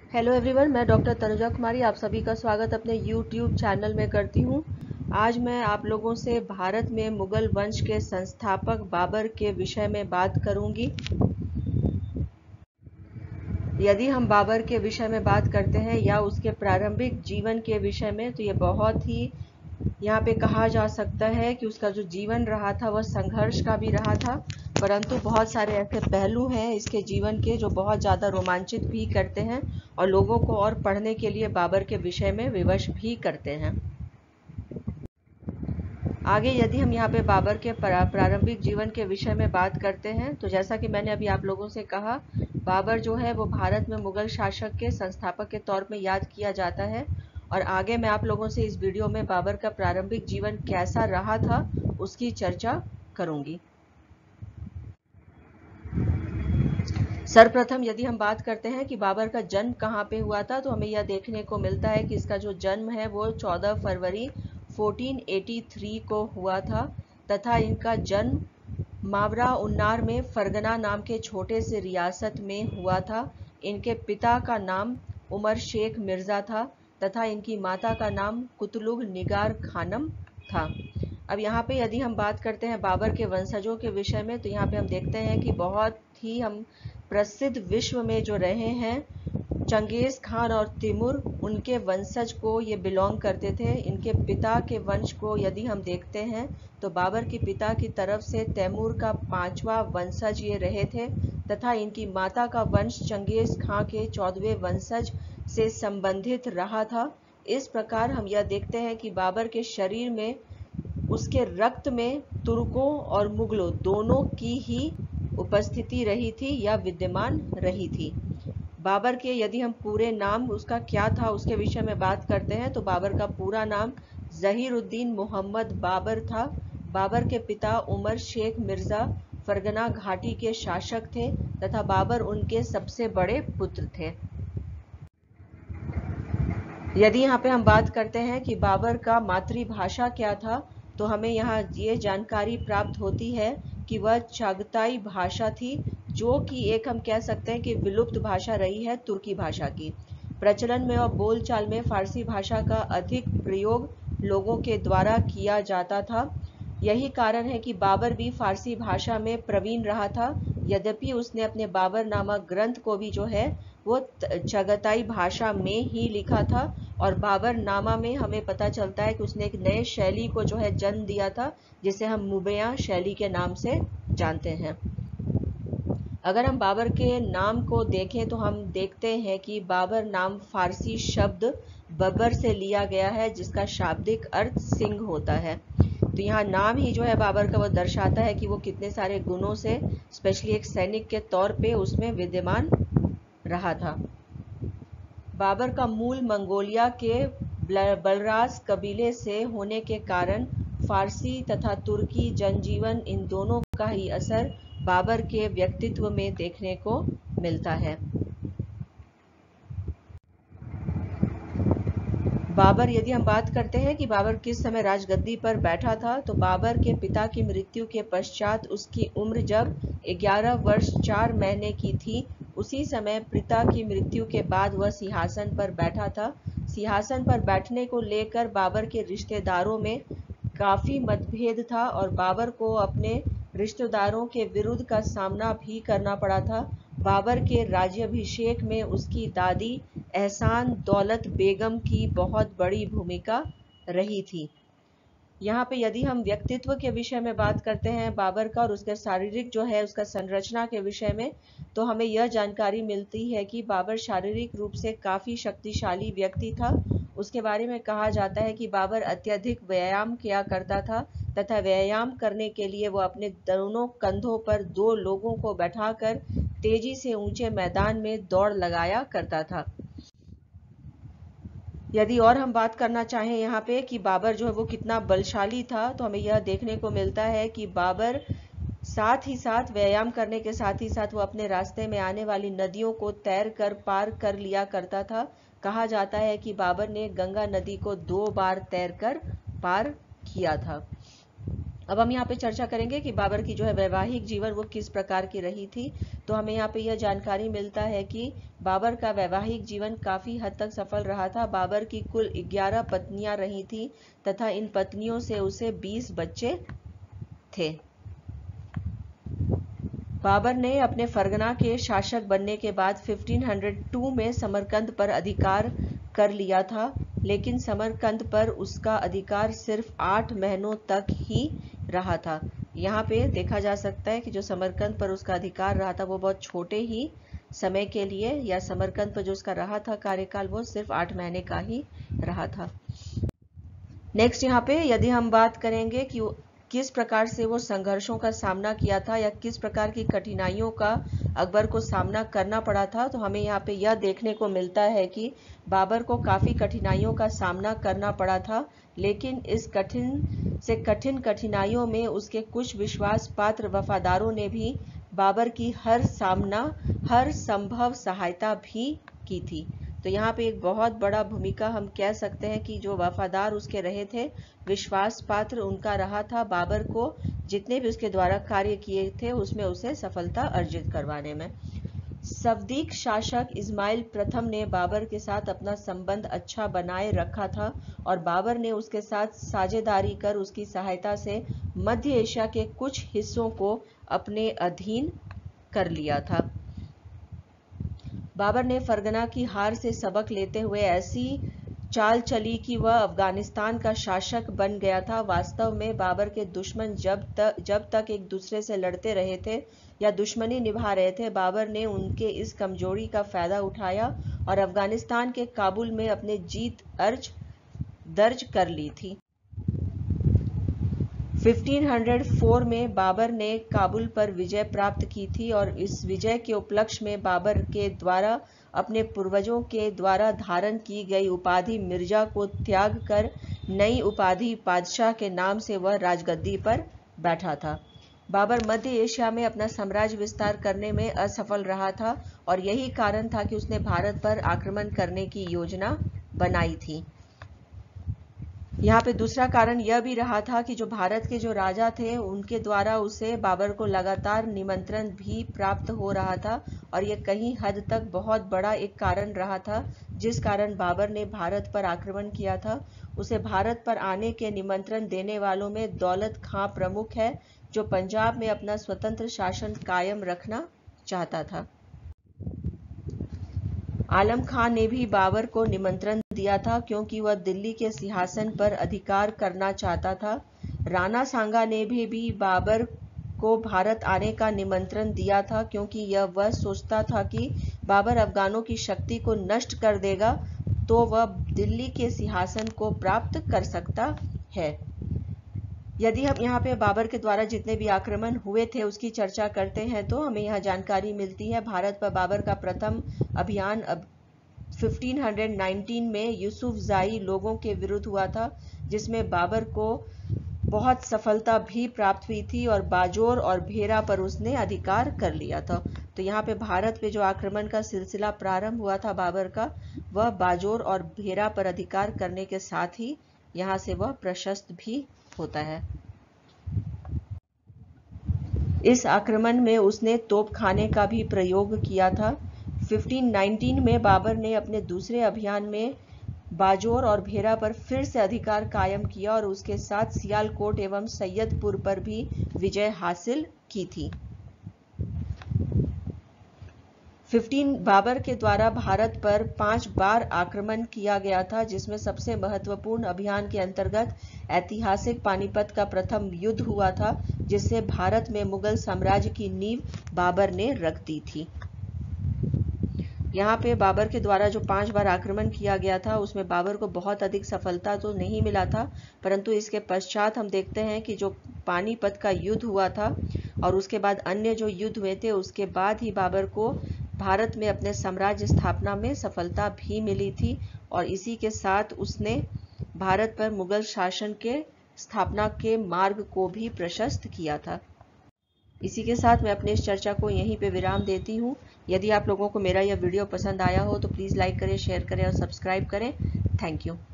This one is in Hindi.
हेलो एवरीवन, मैं डॉक्टर तनुजा कुमारी आप सभी का स्वागत अपने यूट्यूब चैनल में करती हूँ। आज मैं आप लोगों से भारत में मुगल वंश के संस्थापक बाबर के विषय में बात करूंगी। यदि हम बाबर के विषय में बात करते हैं या उसके प्रारंभिक जीवन के विषय में, तो ये बहुत ही यहाँ पे कहा जा सकता है कि उसका जो जीवन रहा था वह संघर्ष का भी रहा था, परंतु बहुत सारे ऐसे पहलू हैं इसके जीवन के जो बहुत ज़्यादा रोमांचित भी करते हैं और लोगों को और पढ़ने के लिए बाबर के विषय में विवश भी करते हैं। आगे यदि हम यहाँ पे बाबर के प्रारंभिक जीवन के विषय में बात करते हैं, तो जैसा कि मैंने अभी आप लोगों से कहा, बाबर जो है वो भारत में मुगल शासक के संस्थापक के तौर में याद किया जाता है। और आगे मैं आप लोगों से इस वीडियो में बाबर का प्रारंभिक जीवन कैसा रहा था उसकी चर्चा करूंगी। सर्वप्रथम यदि हम बात करते हैं कि बाबर का जन्म कहाँ पे हुआ था, तो हमें यह देखने को मिलता है कि इसका जो जन्म है वो 14 फरवरी 1483 को हुआ था तथा इनका जन्म मावरा उन्नार में फरगना नाम के छोटे से रियासत में हुआ था। इनके पिता का नाम उमर शेख मिर्जा था तथा इनकी माता का नाम कुतलुग निगार खानम था। अब यहाँ पे यदि हम बात करते हैं बाबर के वंशजों के विषय में, तो यहाँ पे हम देखते हैं कि बहुत ही हम प्रसिद्ध विश्व में जो रहे हैं चंगेज खान और तिमुर, उनके वंशज को ये बिलोंग करते थे। इनके पिता के वंश को यदि हम देखते हैं तो बाबर के पिता की तरफ से तैमूर का 5वां वंशज ये रहे थे तथा इनकी माता का वंश चंगेज खान के 14वें वंशज से संबंधित रहा था। इस प्रकार हम यह देखते हैं कि बाबर के शरीर में, उसके रक्त में तुर्कों और मुगलों दोनों की ही उपस्थिति रही थी या विद्यमान रही थी। बाबर के यदि हम पूरे नाम उसका क्या था उसके विषय में बात करते हैं, तो बाबर का पूरा नाम जहीरुद्दीन मोहम्मद बाबर था। बाबर के पिता उमर शेख मिर्जा फरगना घाटी के शासक थे तथा बाबर उनके सबसे बड़े पुत्र थे। यदि यहाँ पे हम बात करते हैं कि बाबर का मातृभाषा क्या था, तो हमें यहाँ ये जानकारी प्राप्त होती है कि वह चागताई भाषा थी, जो कि एक हम कह सकते हैं कि विलुप्त भाषा रही है तुर्की भाषा की। प्रचलन में और बोलचाल में फारसी भाषा का अधिक प्रयोग लोगों के द्वारा किया जाता था। यही कारण है कि बाबर भी फारसी भाषा में प्रवीण रहा था, यद्यपि उसने अपने बाबर नामक ग्रंथ को भी जो है वो चगताई भाषा में ही लिखा था। और बाबर नामा में हमें पता चलता है कि उसने एक नए शैली को जो है जन्म दिया था, जिसे हम मुबैया शैली के नाम से जानते हैं। अगर हम बाबर के नाम को देखें तो हम देखते हैं कि बाबर नाम फारसी शब्द बबर से लिया गया है, जिसका शाब्दिक अर्थ सिंह होता है। तो यहाँ नाम ही जो है बाबर का वो दर्शाता है कि वो कितने सारे गुणों से, स्पेशली एक सैनिक के तौर पे उसमें विद्यमान रहा था। बाबर का मूल मंगोलिया के बलराज कबीले से होने के कारण फारसी तथा तुर्की जनजीवन इन दोनों का ही असर बाबर के व्यक्तित्व में देखने को मिलता है। बाबर, यदि हम बात करते हैं कि बाबर किस समय राजगद्दी पर बैठा था, तो बाबर के पिता की मृत्यु के पश्चात उसकी उम्र जब 11 वर्ष 4 महीने की थी, उसी समय पिता की मृत्यु के बाद वह सिंहासन पर बैठा था। सिंहासन पर बैठने को लेकर बाबर के रिश्तेदारों में काफी मतभेद था और बाबर को अपने रिश्तेदारों के विरुद्ध का सामना भी करना पड़ा था। बाबर के राज्याभिषेक में उसकी दादी एहसान दौलत बेगम की बहुत बड़ी भूमिका रही थी। यहाँ पे यदि हम व्यक्तित्व के विषय में बात करते हैं बाबर का और उसके शारीरिक जो है उसका संरचना के विषय में, तो हमें यह जानकारी मिलती है कि बाबर शारीरिक रूप से काफी शक्तिशाली व्यक्ति था। उसके बारे में कहा जाता है कि बाबर अत्यधिक व्यायाम किया करता था तथा व्यायाम करने के लिए वो अपने दोनों कंधों पर 2 लोगों को बैठाकर तेजी से ऊंचे मैदान में दौड़ लगाया करता था। यदि और हम बात करना चाहें यहाँ पे कि बाबर जो है वो कितना बलशाली था, तो हमें यह देखने को मिलता है कि बाबर साथ ही साथ व्यायाम करने के साथ ही साथ वो अपने रास्ते में आने वाली नदियों को तैर कर पार कर लिया करता था। कहा जाता है कि बाबर ने गंगा नदी को 2 बार तैर कर पार किया था। अब हम यहाँ पे चर्चा करेंगे कि बाबर की जो है वैवाहिक जीवन वो किस प्रकार की रही थी। तो हमें यहाँ पे यह जानकारी मिलता है कि बाबर का वैवाहिक जीवन काफ़ी हद तक सफल रहा था। बाबर की कुल 11 पत्नियां रही थी तथा इन पत्नियों से उसे 20 बच्चे थे। बाबर ने अपने फरगना के शासक बनने के बाद 1502 में समरकंद पर अधिकार कर लिया था, लेकिन समरकंद पर उसका अधिकार सिर्फ 8 महीनों तक ही रहा था। यहाँ पे देखा जा सकता है कि जो समरकंद पर उसका अधिकार रहा था वो बहुत छोटे ही समय के लिए, या समरकंद पर जो उसका रहा था कार्यकाल वो सिर्फ 8 महीने का ही रहा था। नेक्स्ट यहाँ पे यदि हम बात करेंगे कि किस प्रकार से वो संघर्षों का सामना किया था या किस प्रकार की कठिनाइयों का अकबर को सामना करना पड़ा था, तो हमें यहाँ पे यह देखने को मिलता है कि बाबर को काफ़ी कठिनाइयों का सामना करना पड़ा था, लेकिन इस कठिन कठिनाइयों में उसके कुछ विश्वास पात्र वफादारों ने भी बाबर की हर संभव सहायता भी की थी। तो यहाँ पे एक बहुत बड़ा भूमिका हम कह सकते हैं कि जो वफादार उसके रहे थे, विश्वास पात्र उनका रहा था बाबर को जितने भी उसके द्वारा कार्य किए थे उसमें उसे सफलता अर्जित करवाने में। सफदीक शासक इस्माइल प्रथम ने बाबर के साथ अपना संबंध अच्छा बनाए रखा था और बाबर ने उसके साथ साझेदारी कर उसकी सहायता से मध्य एशिया के कुछ हिस्सों को अपने अधीन कर लिया था। बाबर ने फरगना की हार से सबक लेते हुए ऐसी चाल चली कि वह अफगानिस्तान का शासक बन गया था। वास्तव में बाबर के दुश्मन जब तक एक दूसरे से लड़ते रहे थे या दुश्मनी निभा रहे थे, बाबर ने उनके इस कमजोरी का फायदा उठाया और अफगानिस्तान के काबुल में अपनी जीत दर्ज कर ली थी। 1504 में बाबर ने काबुल पर विजय प्राप्त की थी और इस विजय के उपलक्ष्य में बाबर के द्वारा अपने पूर्वजों के द्वारा धारण की गई उपाधि मिर्जा को त्याग कर नई उपाधि बादशाह के नाम से वह राजगद्दी पर बैठा था। बाबर मध्य एशिया में अपना साम्राज्य विस्तार करने में असफल रहा था और यही कारण था कि उसने भारत पर आक्रमण करने की योजना बनाई थी। यहाँ पे दूसरा कारण यह भी रहा था कि जो भारत के जो राजा थे उनके द्वारा उसे बाबर को लगातार निमंत्रण भी प्राप्त हो रहा था और यह कहीं हद तक बहुत बड़ा एक कारण रहा था जिस कारण बाबर ने भारत पर आक्रमण किया था। उसे भारत पर आने के निमंत्रण देने वालों में दौलत खां प्रमुख है, जो पंजाब में अपना स्वतंत्र शासन कायम रखना चाहता था। आलम खां ने भी बाबर को निमंत्रण दिया था क्योंकि वह दिल्ली के सिंहासन पर अधिकार करना चाहता था। राणा सांगा ने भी बाबर को भारत आने का निमंत्रण दिया था क्योंकि वह सोचता था कि बाबर अफगानों की शक्ति को नष्ट कर देगा तो वह दिल्ली के सिंहासन को प्राप्त कर सकता है। यदि हम यहाँ पे बाबर के द्वारा जितने भी आक्रमण हुए थे उसकी चर्चा करते हैं तो हमें यहाँ जानकारी मिलती है भारत पर बाबर का प्रथम अभियान 1519 में यूसुफजाई लोगों के विरुद्ध हुआ था, जिसमें बाबर को बहुत सफलता भी प्राप्त हुई थी और बाजोर और भेरा पर उसने अधिकार कर लिया था। तो यहाँ पे भारत पे जो आक्रमण का सिलसिला प्रारंभ हुआ था बाबर का, वह बाजोर और भेरा पर अधिकार करने के साथ ही यहाँ से वह प्रशस्त भी होता है। इस आक्रमण में उसने तोपखाने का भी प्रयोग किया था। 1519 में बाबर ने अपने दूसरे अभियान में बाजोर और भेरा पर फिर से अधिकार कायम किया और उसके साथ सियालकोट एवं सैयदपुर पर भी विजय हासिल की थी। बाबर के द्वारा भारत पर 5 बार आक्रमण किया गया था, जिसमें सबसे महत्वपूर्ण अभियान के अंतर्गत ऐतिहासिक पानीपत का प्रथम युद्ध हुआ था, जिससे भारत में मुगल साम्राज्य की नींव बाबर ने रख दी थी। यहाँ पे बाबर के द्वारा जो 5 बार आक्रमण किया गया था उसमें बाबर को बहुत अधिक सफलता तो नहीं मिला था, परंतु इसके पश्चात हम देखते हैं कि जो पानीपत का युद्ध हुआ था और उसके बाद अन्य जो युद्ध हुए थे उसके बाद ही बाबर को भारत में अपने साम्राज्य स्थापना में सफलता भी मिली थी और इसी के साथ उसने भारत पर मुगल शासन के स्थापना के मार्ग को भी प्रशस्त किया था। इसी के साथ मैं अपने इस चर्चा को यहीं पे विराम देती हूँ। यदि आप लोगों को मेरा यह वीडियो पसंद आया हो तो प्लीज़ लाइक करें, शेयर करें और सब्सक्राइब करें। Thank you.